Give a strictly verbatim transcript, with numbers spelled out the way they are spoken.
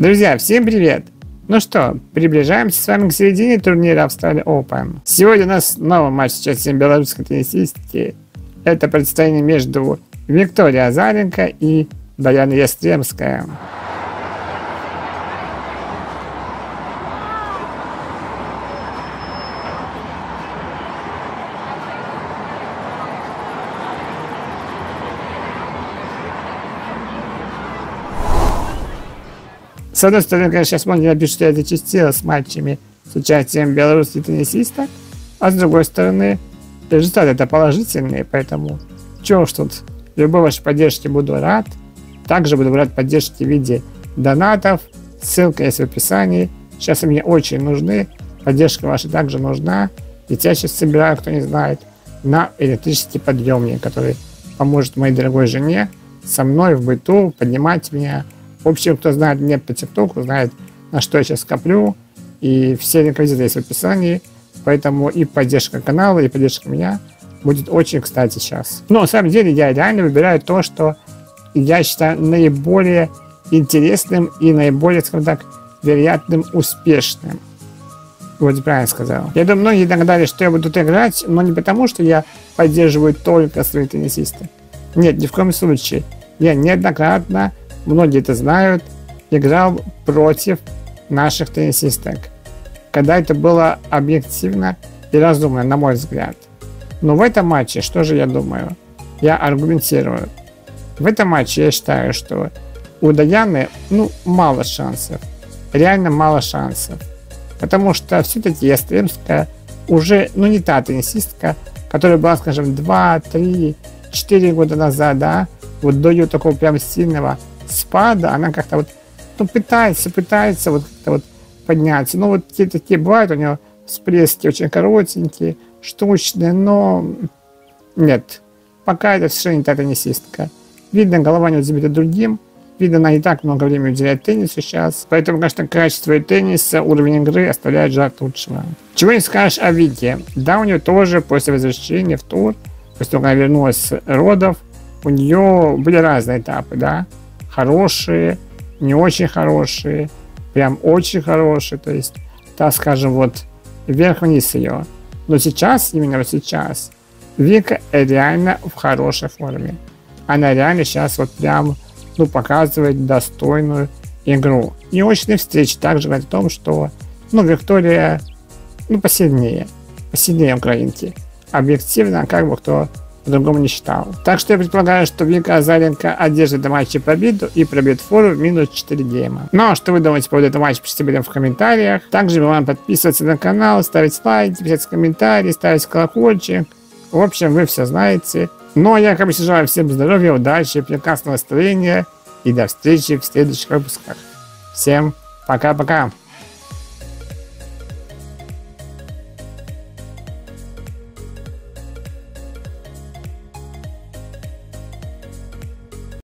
Друзья, всем привет! Ну что, приближаемся с вами к середине турнира Australia Open. Сегодня у нас новый матч с участием белорусской теннисистки. Это представление между Викторией Азаренко и Даяной Ястремской. С одной стороны, конечно, сейчас многие напишут, что я зачастила с матчами с участием белорусских теннисисток, а с другой стороны, результаты это положительные, поэтому чего уж тут, любой вашей поддержки буду рад. Также буду рад поддержки в виде донатов, ссылка есть в описании. Сейчас они мне очень нужны, поддержка ваша также нужна. Ведь я сейчас собираю, кто не знает, на электрический подъемник, который поможет моей дорогой жене со мной в быту поднимать меня. В общем, кто знает меня по ТикТоку, знает, на что я сейчас коплю. И все реквизиты есть в описании. Поэтому и поддержка канала, и поддержка меня будет очень кстати сейчас. Но на самом деле я реально выбираю то, что я считаю наиболее интересным и наиболее, скажем так, вероятным успешным. Вот правильно сказал. Я думаю, многие догадались, что я буду тут играть, но не потому, что я поддерживаю только своих теннисистов. Нет, ни в коем случае. Я неоднократно, многие это знают, играл против наших теннисисток, когда это было объективно и разумно, на мой взгляд. Но в этом матче, что же я думаю? Я аргументирую. В этом матче я считаю, что у Даяны, ну, мало шансов. Реально мало шансов. Потому что все-таки Ястремская уже, ну, не та теннисистка, которая была, скажем, два, три, четыре года назад, да, вот до ее такого прям сильного спада, она как-то вот, ну, пытается, пытается вот как-то вот подняться. Ну, вот те такие бывают у нее всплески очень коротенькие, штучные, но нет, пока это совершенно не та теннисистка. Видно, голова не забита другим, видно, она не так много времени уделяет теннису сейчас, поэтому, конечно, качество тенниса, уровень игры оставляет желать лучшего. Чего не скажешь о Вике. Да, у нее тоже после возвращения в тур, после того, как она вернулась с родов, у нее были разные этапы, да, хорошие, не очень хорошие, прям очень хорошие, то есть, так скажем, вот, вверх-вниз ее. Но сейчас, именно вот сейчас, Вика реально в хорошей форме. Она реально сейчас вот прям, ну, показывает достойную игру. И очные встречи также говорят о том, что, ну, Виктория, ну, посильнее, посильнее украинки. Объективно, как бы кто по-другому не считал. Так что я предполагаю, что Вика Азаренко одержит до матча победу и пробьет фору в минус четыре гейма. Ну а что вы думаете по поводу этого матча, пишите об этом в комментариях. Также не вам подписываться на канал, ставить лайки, писать комментарии, ставить колокольчик. В общем, вы все знаете. Ну а я, как обычно, желаю всем здоровья, удачи, прекрасного настроения и до встречи в следующих выпусках. Всем пока-пока.